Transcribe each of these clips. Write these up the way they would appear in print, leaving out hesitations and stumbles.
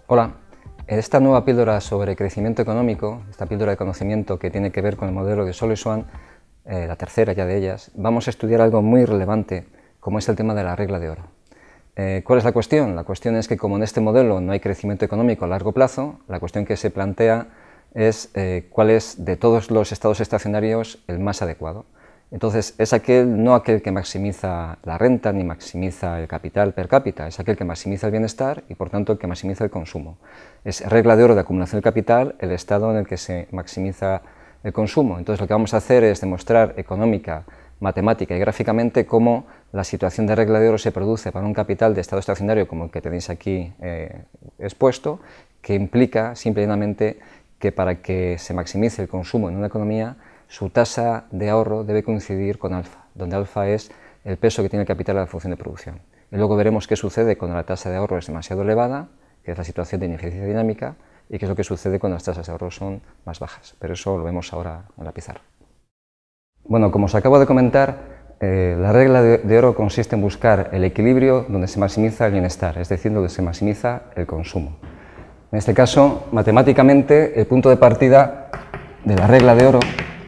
Hola, esta nueva píldora sobre crecimiento económico, esta píldora de conocimiento que tiene que ver con el modelo de Sol y Swan, la tercera ya de ellas, vamos a estudiar algo muy relevante como es el tema de la regla de oro. ¿Cuál es la cuestión? La cuestión es que como en este modelo no hay crecimiento económico a largo plazo, la cuestión que se plantea es cuál es de todos los estados estacionarios el más adecuado. Entonces es no aquel que maximiza la renta ni maximiza el capital per cápita, es aquel que maximiza el bienestar y por tanto el que maximiza el consumo. Es regla de oro de acumulación del capital el estado en el que se maximiza el consumo. Entonces lo que vamos a hacer es demostrar económica, matemática y gráficamente cómo la situación de regla de oro se produce para un capital de estado estacionario como el que tenéis aquí expuesto, que implica simplemente que para que se maximice el consumo en una economía, su tasa de ahorro debe coincidir con alfa, donde alfa es el peso que tiene el capital a la función de producción. Y luego veremos qué sucede cuando la tasa de ahorro es demasiado elevada, que es la situación de ineficiencia dinámica, y qué es lo que sucede cuando las tasas de ahorro son más bajas. Pero eso lo vemos ahora en la pizarra. Bueno, como os acabo de comentar, la regla de oro consiste en buscar el equilibrio donde se maximiza el bienestar, es decir, donde se maximiza el consumo. En este caso, matemáticamente, el punto de partida de la regla de oro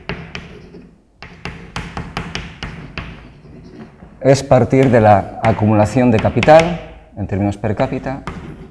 es partir de la acumulación de capital, en términos per cápita,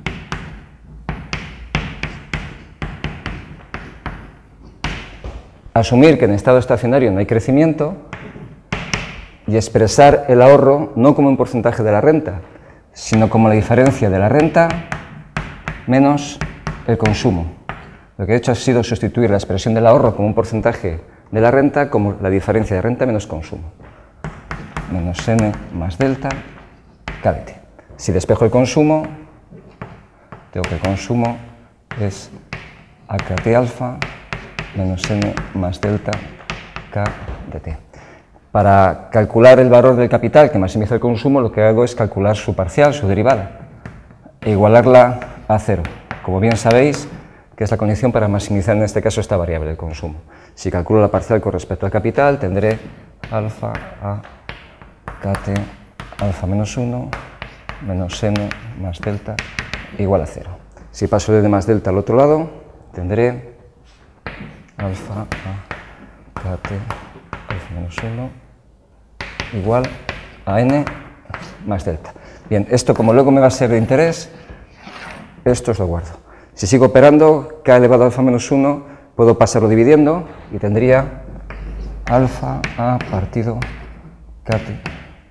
asumir que en estado estacionario no hay crecimiento y expresar el ahorro no como un porcentaje de la renta, sino como la diferencia de la renta menos el consumo. Lo que he hecho ha sido sustituir la expresión del ahorro como un porcentaje de la renta como la diferencia de renta menos consumo. Menos n más delta kdt. Si despejo el consumo, tengo que el consumo es AKT alfa menos n más delta k dt. Para calcular el valor del capital que maximiza el consumo, lo que hago es calcular su parcial, su derivada, e igualarla a cero. Como bien sabéis, que es la condición para maximizar en este caso esta variable, el consumo. Si calculo la parcial con respecto al capital, tendré alfa a kt alfa menos 1 menos n más delta igual a 0. Si paso el n más delta al otro lado, tendré alfa a kt alfa menos 1 igual a n más delta. Bien, esto como luego me va a ser de interés, esto os lo guardo. Si sigo operando, k elevado a alfa menos 1, puedo pasarlo dividiendo y tendría alfa a partido kt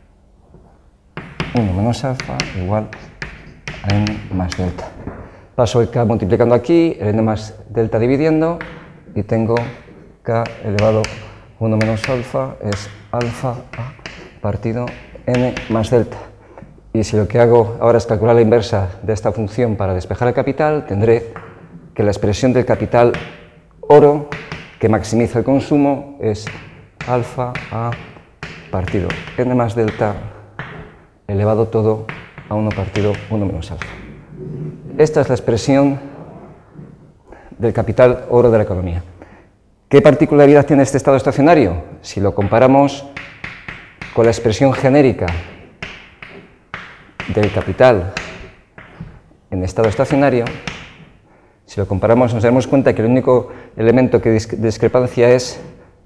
1 menos alfa igual a n más delta. Paso el k multiplicando aquí, el n más delta dividiendo, y tengo k elevado a 1 menos alfa es alfa a partido n más delta. Y si lo que hago ahora es calcular la inversa de esta función para despejar el capital, tendré que la expresión del capital oro que maximiza el consumo es alfa a partido n más delta elevado todo a 1 partido 1 menos alfa. Esta es la expresión del capital oro de la economía. ¿Qué particularidad tiene este estado estacionario? Si lo comparamos con la expresión genérica del capital en estado estacionario, si lo comparamos nos daremos cuenta que el único elemento de discrepancia es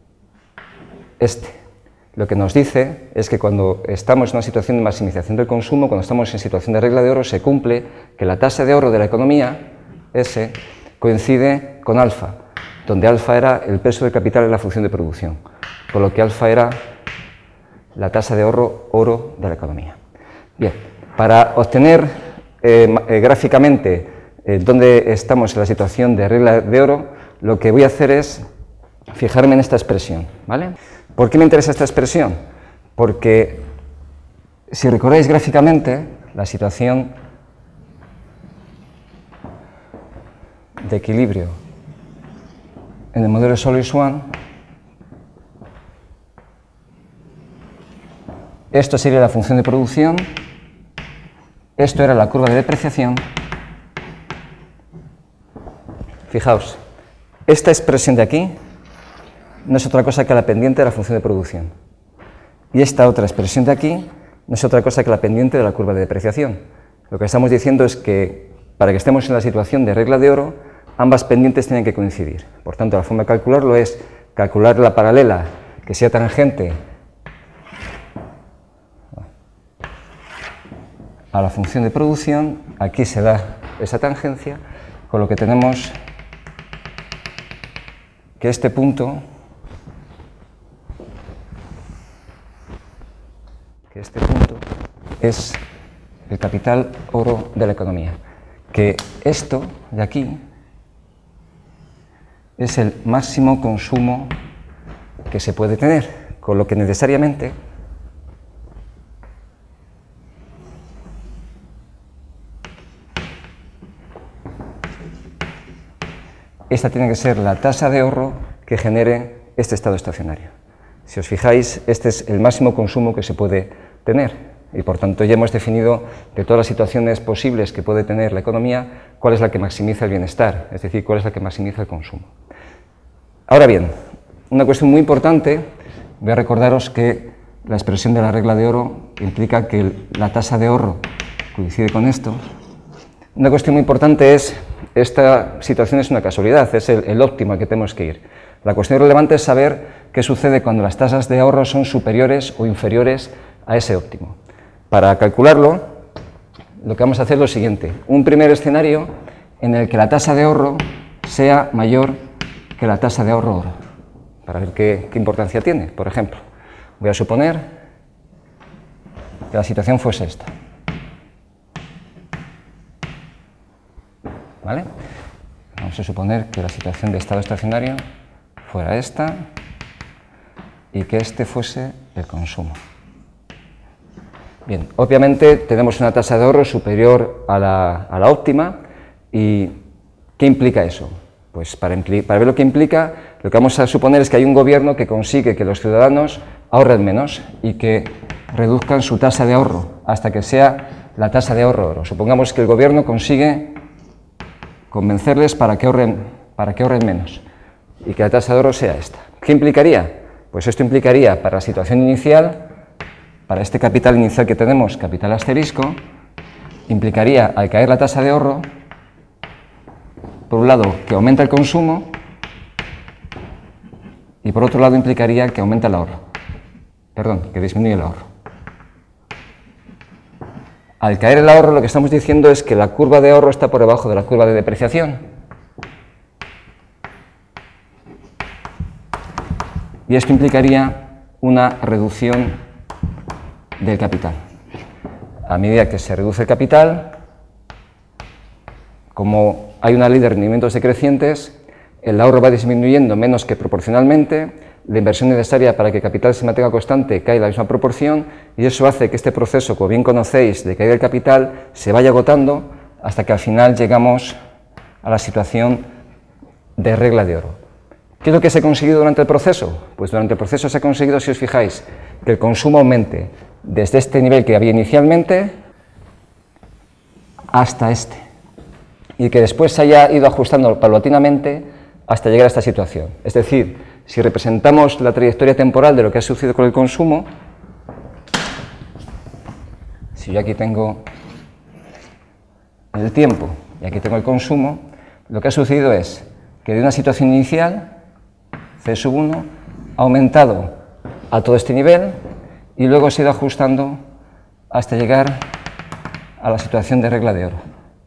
este. Lo que nos dice es que cuando estamos en una situación de maximización del consumo, cuando estamos en situación de regla de oro, se cumple que la tasa de ahorro de la economía, S, coincide con alfa, donde alfa era el peso del capital en la función de producción, por lo que alfa era la tasa de ahorro oro de la economía. Bien, para obtener gráficamente dónde estamos en la situación de regla de oro, lo que voy a hacer es fijarme en esta expresión, ¿vale? ¿Por qué me interesa esta expresión? Porque, si recordáis gráficamente, la situación de equilibrio en el modelo de Sol y Swan, esto sería la función de producción, esto era la curva de depreciación. Fijaos, esta expresión de aquí no es otra cosa que la pendiente de la función de producción. Y esta otra expresión de aquí no es otra cosa que la pendiente de la curva de depreciación. Lo que estamos diciendo es que para que estemos en la situación de regla de oro, ambas pendientes tienen que coincidir. Por tanto, la forma de calcularlo es calcular la paralela que sea tangente a la función de producción. Aquí se da esa tangencia, con lo que tenemos que este punto es el capital oro de la economía, que esto de aquí es el máximo consumo que se puede tener, con lo que necesariamente esta tiene que ser la tasa de ahorro que genere este estado estacionario. Si os fijáis, este es el máximo consumo que se puede tener y por tanto ya hemos definido de todas las situaciones posibles que puede tener la economía, cuál es la que maximiza el bienestar, es decir, cuál es la que maximiza el consumo. Ahora bien, una cuestión muy importante, voy a recordaros que la expresión de la regla de oro implica que la tasa de ahorro coincide con esto. Una cuestión muy importante es, esta situación es una casualidad, es el óptimo al que tenemos que ir. La cuestión relevante es saber qué sucede cuando las tasas de ahorro son superiores o inferiores a ese óptimo. Para calcularlo, lo que vamos a hacer es lo siguiente, un primer escenario en el que la tasa de ahorro sea mayor que la tasa de ahorro oro, para ver qué importancia tiene. Por ejemplo, voy a suponer que la situación fuese esta. ¿Vale? Vamos a suponer que la situación de estado estacionario fuera esta y que este fuese el consumo. Bien, obviamente tenemos una tasa de ahorro superior a la óptima. ¿Y qué implica eso? Pues para ver lo que implica, lo que vamos a suponer es que hay un gobierno que consigue que los ciudadanos ahorren menos y que reduzcan su tasa de ahorro hasta que sea la tasa de ahorro oro. Supongamos que el gobierno consigue convencerles para que ahorren menos y que la tasa de oro sea esta. ¿Qué implicaría? Pues esto implicaría para la situación inicial, para este capital inicial que tenemos, capital asterisco, implicaría al caer la tasa de ahorro, por un lado que aumenta el consumo y por otro lado implicaría que aumenta el ahorro, que disminuye el ahorro. Al caer el ahorro, lo que estamos diciendo es que la curva de ahorro está por debajo de la curva de depreciación. Y esto implicaría una reducción del capital. A medida que se reduce el capital, como hay una ley de rendimientos decrecientes, el ahorro va disminuyendo menos que proporcionalmente, la inversión necesaria para que el capital se mantenga constante cae en la misma proporción y eso hace que este proceso, como bien conocéis, de caída del capital se vaya agotando hasta que al final llegamos a la situación de regla de oro. ¿Qué es lo que se ha conseguido durante el proceso? Pues durante el proceso se ha conseguido, si os fijáis, que el consumo aumente desde este nivel que había inicialmente hasta este y que después se haya ido ajustando paulatinamente hasta llegar a esta situación. Es decir, si representamos la trayectoria temporal de lo que ha sucedido con el consumo, si yo aquí tengo el tiempo y aquí tengo el consumo, lo que ha sucedido es que de una situación inicial, C1, ha aumentado a todo este nivel y luego se ha ido ajustando hasta llegar a la situación de regla de oro.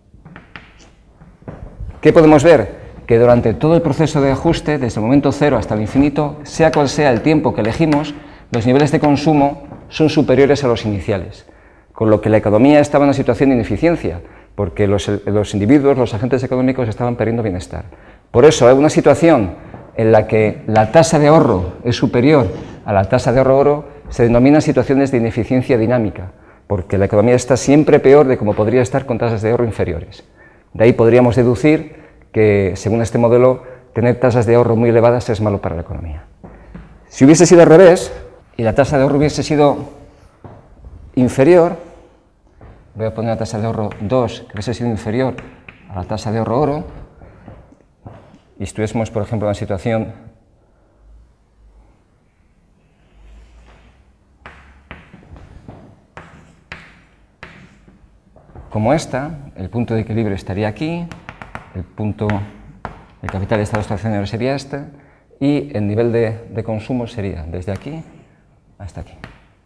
¿Qué podemos ver? Que durante todo el proceso de ajuste, desde el momento cero hasta el infinito, sea cual sea el tiempo que elegimos, los niveles de consumo son superiores a los iniciales, con lo que la economía estaba en una situación de ineficiencia, porque los individuos, los agentes económicos estaban perdiendo bienestar. Por eso, hay una situación en la que la tasa de ahorro es superior a la tasa de ahorro oro, se denomina situaciones de ineficiencia dinámica, porque la economía está siempre peor de como podría estar con tasas de ahorro inferiores. De ahí podríamos deducir que, según este modelo, tener tasas de ahorro muy elevadas es malo para la economía. Si hubiese sido al revés, y la tasa de ahorro hubiese sido inferior, voy a poner la tasa de ahorro 2, que hubiese sido inferior a la tasa de ahorro oro, y estuviésemos, por ejemplo, en una situación como esta, el punto de equilibrio estaría aquí, el capital de estado estacionario sería este, y el nivel de consumo sería desde aquí hasta aquí.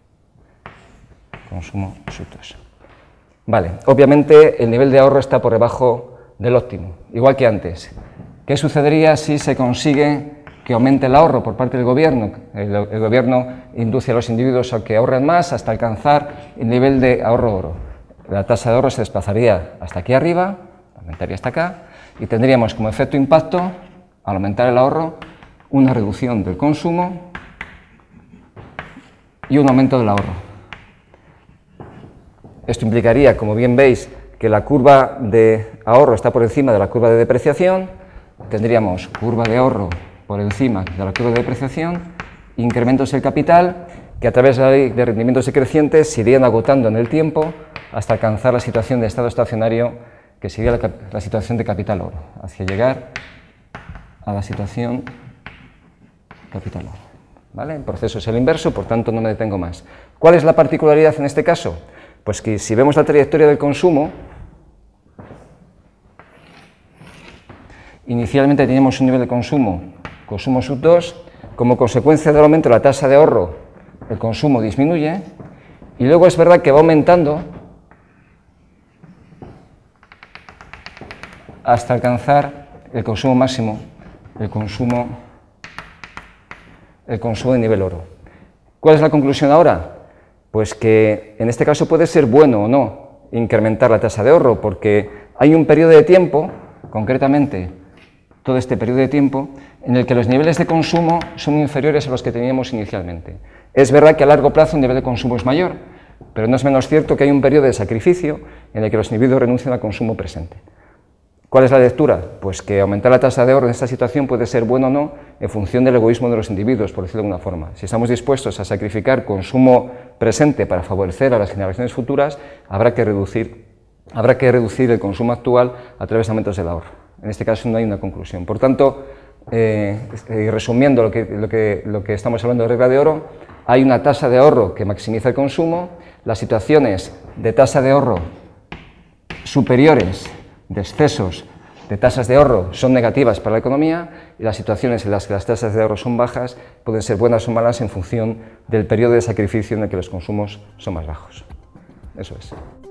Consumo sub 2. Vale, obviamente el nivel de ahorro está por debajo del óptimo, igual que antes. ¿Qué sucedería si se consigue que aumente el ahorro por parte del gobierno? El gobierno induce a los individuos a que ahorren más hasta alcanzar el nivel de ahorro oro. La tasa de ahorro se desplazaría hasta aquí arriba, aumentaría hasta acá, y tendríamos como efecto impacto, al aumentar el ahorro, una reducción del consumo y un aumento del ahorro. Esto implicaría, como bien veis, que la curva de ahorro está por encima de la curva de depreciación, tendríamos curva de ahorro por encima de la curva de depreciación, incrementos del capital que a través de la ley de rendimientos decrecientes se irían agotando en el tiempo hasta alcanzar la situación de estado estacionario, que sería la situación de capital oro, hacia llegar a la situación capital oro. ¿Vale? El proceso es el inverso, por tanto no me detengo más. ¿Cuál es la particularidad en este caso? Pues que si vemos la trayectoria del consumo, inicialmente teníamos un nivel de consumo sub 2, como consecuencia del aumento de la tasa de ahorro, el consumo disminuye, y luego es verdad que va aumentando hasta alcanzar el consumo máximo, el consumo de nivel oro. ¿Cuál es la conclusión ahora? Pues que en este caso puede ser bueno o no incrementar la tasa de ahorro, porque hay un periodo de tiempo, concretamente todo este periodo de tiempo, en el que los niveles de consumo son inferiores a los que teníamos inicialmente. Es verdad que a largo plazo el nivel de consumo es mayor, pero no es menos cierto que hay un periodo de sacrificio en el que los individuos renuncian al consumo presente. ¿Cuál es la lectura? Pues que aumentar la tasa de ahorro en esta situación puede ser bueno o no en función del egoísmo de los individuos, por decirlo de alguna forma. Si estamos dispuestos a sacrificar consumo presente para favorecer a las generaciones futuras, habrá que reducir el consumo actual a través de aumentos del ahorro. En este caso no hay una conclusión. Por tanto, resumiendo lo que estamos hablando de regla de oro, hay una tasa de ahorro que maximiza el consumo, las situaciones de tasa de ahorro superiores de excesos de tasas de ahorro son negativas para la economía, y las situaciones en las que las tasas de ahorro son bajas pueden ser buenas o malas en función del periodo de sacrificio en el que los consumos son más bajos. Eso es.